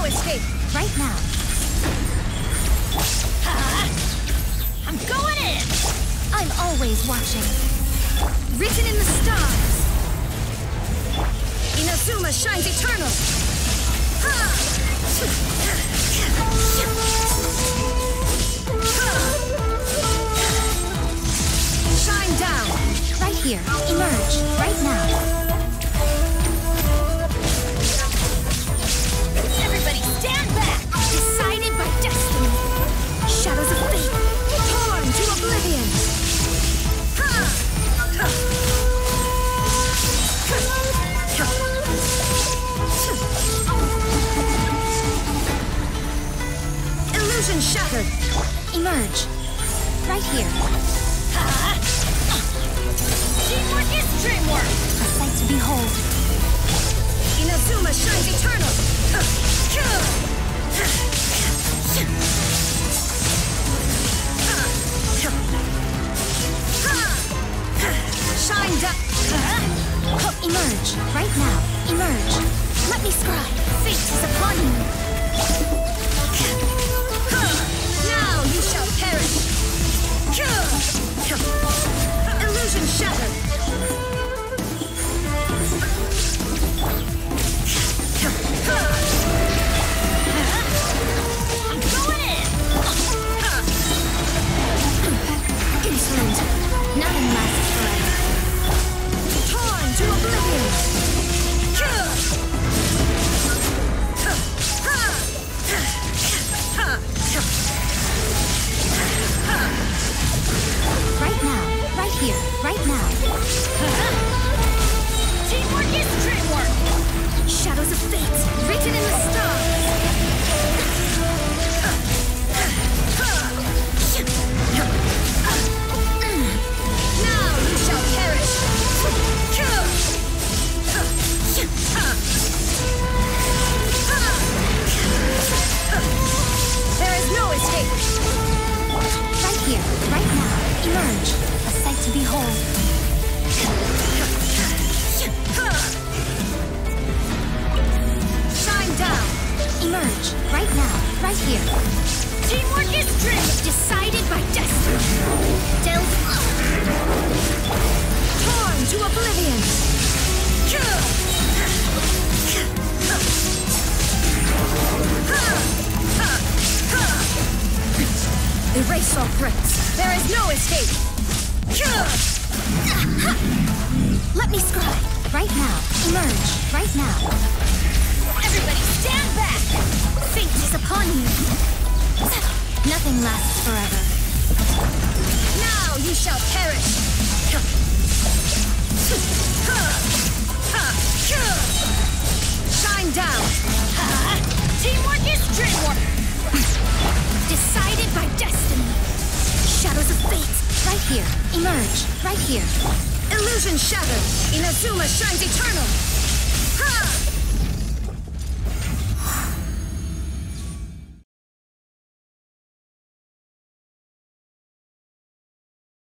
escape. Right now. I'm going in. I'm always watching. Written in the stars. Inazuma shines eternal. Shine down. Right here. Emerge. Right now. Everybody stand back. Decided by destiny. Shadows of fate. Torn to oblivion. Illusion shattered. Emerge. Right here. Teamwork is dreamwork. A sight to behold. Inazuma shines eternal. Shine down. Emerge. Right now. Emerge. Let me scry. Fate is upon you. Now you shall perish. Illusion shattered. I'm going in. Insolent. Nothing lasts forever. Torn to oblivion. Right now. Right here. Right now. Teamwork is dreamwork. Shadows of fate. Written in the stars. Now you shall perish. There is no escape. Right here. Right now. Emerge. A sight to behold. Shine down. Emerge. Right now. Right here. Teamwork is dream. Decided by destiny. Delve. Torn to oblivion. Erase all threats. There is no escape. Let me scry. Right now. Emerge. Right now. Everybody stand back. Fate is upon you. Nothing lasts forever. Now you shall perish. Shine down. Teamwork is dreamwork. Decided by destiny. Shadows of fate. Right here. Emerge. Right here. Illusion shattered. Inazuma shines eternal.